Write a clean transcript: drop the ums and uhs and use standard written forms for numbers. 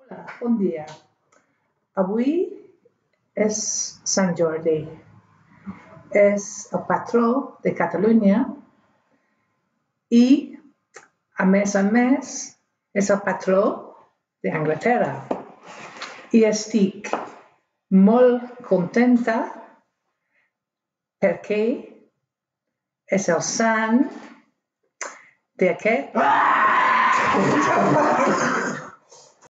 Hola, bon dia. Avui és Sant Jordi. És el patró de Catalunya i, a més, és el patró d'Anglaterra. I estic molt contenta perquè és el sant d'aquest...